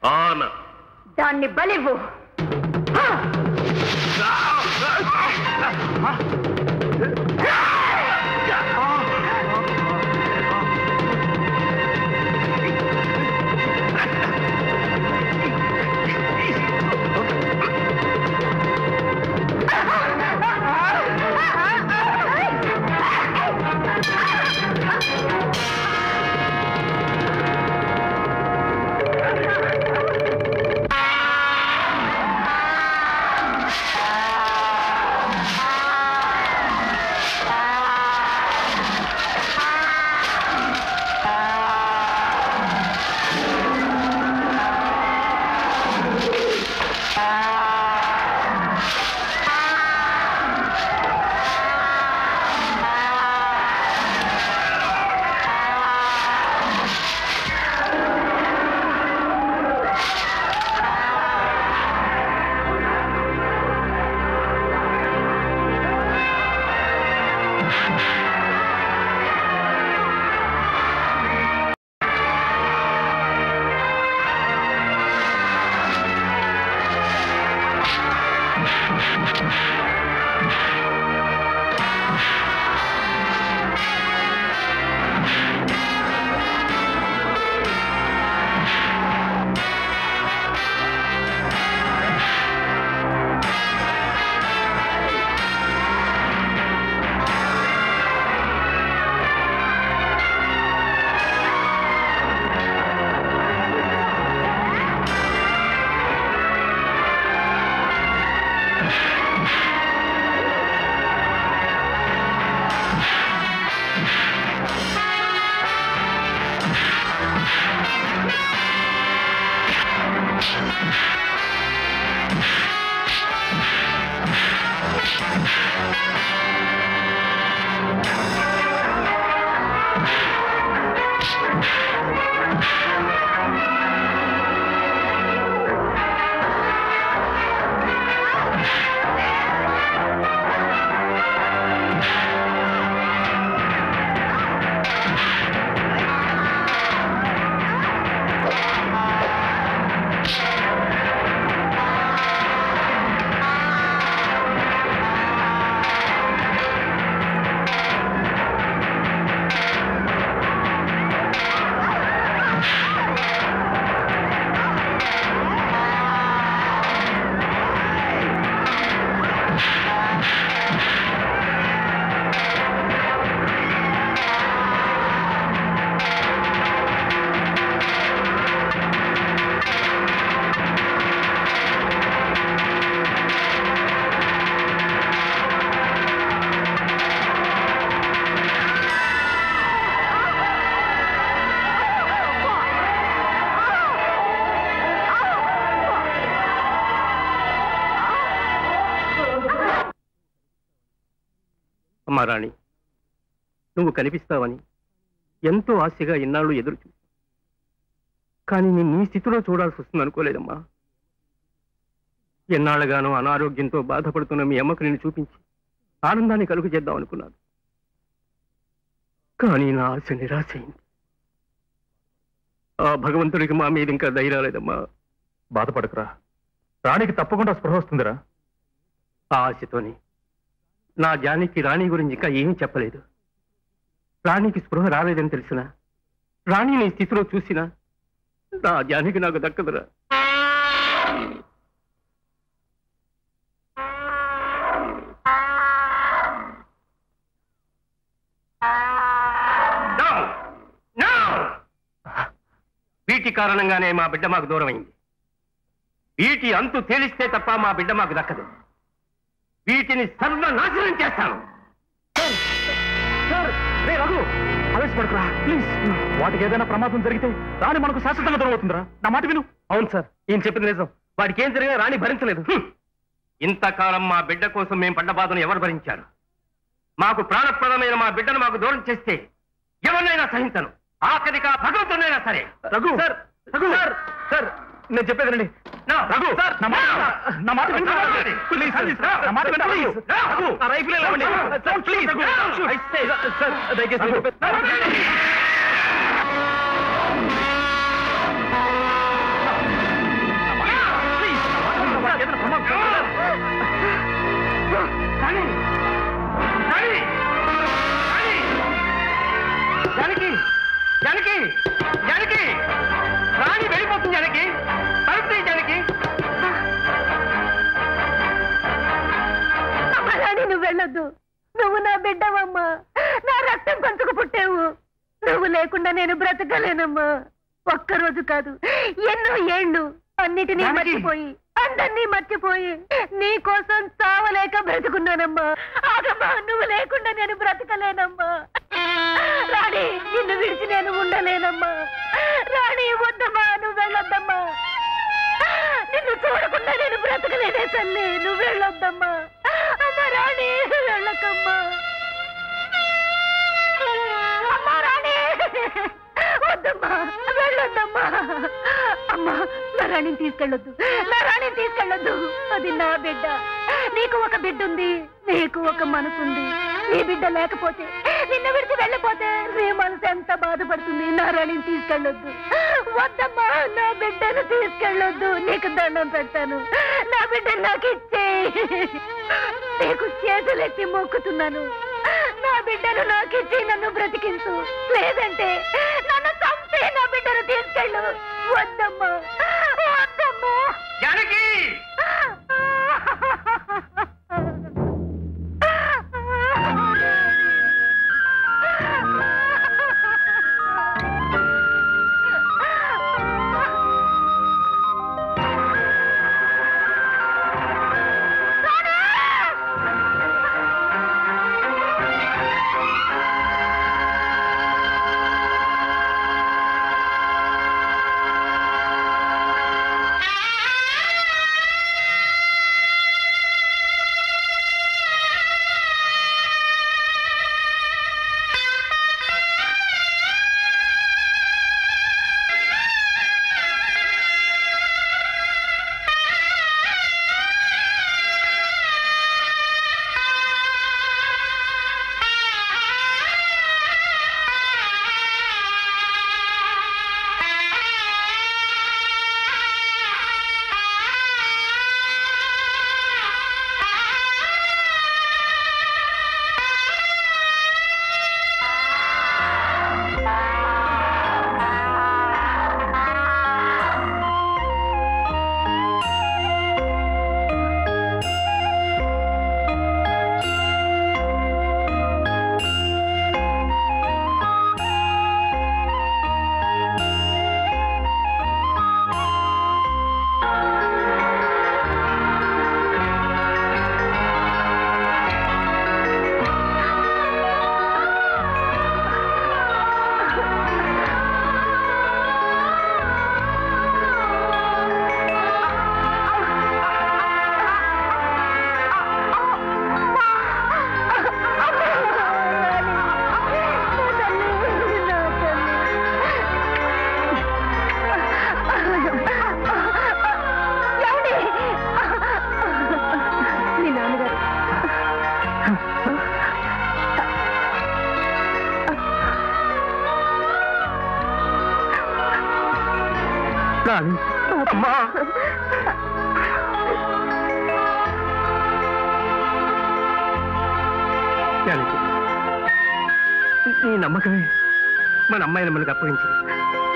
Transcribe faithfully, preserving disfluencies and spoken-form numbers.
దాన్ని బలివ్వు. రాణి, నువ్వు కనిపిస్తావని ఎంతో ఆశగా ఇన్నాళ్ళు ఎదురు చూసి, కానీ నేను నీ స్థితిలో చూడాల్సి వస్తుంది అనుకోలేదమ్మా. ఎన్నాళ్ళగానో అనారోగ్యంతో బాధపడుతున్న మీ అమ్మకు నేను చూపించి ఆనందాన్ని కలుగు చేద్దాం అనుకున్నాను. కానీ నా ఆశ నిరాశ అయింది. ఆ భగవంతుడికి మా మీద ఇంకా ధైర్యం లేదమ్మా. బాధపడకురా, రాణికి తప్పకుండా స్పృహ వస్తుందిరా. ఆ ఆశతోని నా జానికి రాణి గురించి ఇంకా ఏమీ చెప్పలేదు. రాణికి స్పృహ రాలేదని తెలిసినా, రాణి నీ స్థితిలో చూసినా నా జానికి నాకు దక్కదురా. వీటి కారణంగానే మా బిడ్డ మాకు దూరం అయింది. వీటి అంతు తేలిస్తే తప్ప మా బిడ్డ మాకు దక్కదు. వీటిని సర్వనాశనం చేస్తాను. ఆవేశపడకురా ప్లీజ్. వాటికి ఏదైనా ప్రమాదం జరిగితే రాణి మనకు శాశ్వతంగా దూరం అవుతుందిరా. నా మాట విను. అవును సార్, ఈయన చెప్పింది నిజం. వాడికి ఏం జరిగినా రాణి భరించలేదు. ఇంతకాలం మా బిడ్డ కోసం మేము పడ్డ బాధను ఎవరు భరించారు? మాకు ప్రాణప్రదమైన మా బిడ్డను మాకు దూరం చేస్తే ఎవరినైనా సహించను. ఆఖరిగా భగవంతునైనా సరే. Raghu sir, Raghu sir, sir నేను చెప్పేదండి. రఘు సార్, నా మాట నా మాట వినండి ప్లీజ్. నా మాట వినండి. రఘు ఆ రైఫిల్ ఇవ్వండి ప్లీజ్. సార్ దయచేసి లేకుండా నేను బ్రతకలేనమ్మా. ఒక్కరోజు కాదు, ఎన్నో ఏళ్ళు అన్నిటినీ మర్చిపోయి అందరినీ మర్చిపోయి నీ కోసం చావలేక బ్రతుకున్నానమ్మా. ఆగమ్మా, నువ్వు లేకుండా నేను బ్రతకలేనమ్మా. రాణి, నిన్ను విడిచి నేను ఉండలేనమ్మా. రాణి, వద్దమ్మా, నువ్వు వెళ్ళొద్దమ్మా. నిన్ను చూడకుండా నేను బ్రతకలేనే తల్లి, నువ్వు వెళ్ళొద్దమ్మా. అమ్మా రాణి, వెళ్ళకమ్మా. అమ్మా రాణి, వద్దమ్మా, వెళ్ళొద్దమ్మా. అమ్మా, నా రాణిని తీసుకెళ్ళొద్దు, నా రాణిని తీసుకెళ్ళొద్దు. అది నా బిడ్డ. నీకు ఒక బిడ్డ ఉంది, నీకు ఒక మనసు ఉంది. నీ బిడ్డ లేకపోతే, నిన్ను విడిచి వెళ్ళిపోతే నీ మనసు ఎంత బాధపడుతుంది. నా రాణిని తీసుకెళ్ళొద్దు. వద్దమ్మా, నా బిడ్డను తీసుకెళ్ళొద్దు. నీకు దండం పెడతాను. నా బిడ్డను నాకు ఇచ్చే. నీకు చేతులెత్తి మొక్కుతున్నాను. నా బిడ్డను నాకు ఇచ్చి నన్ను బ్రతికించు. లేదంటే నన్ను చంపి నా బిడ్డను తీసుకెళ్ళు. వద్దమ్మా, వద్దమ్మా. జానకి, అమ్మా. ఈ నమ్మకమే మన అమ్మాయిని మనకు అప్పగించింది.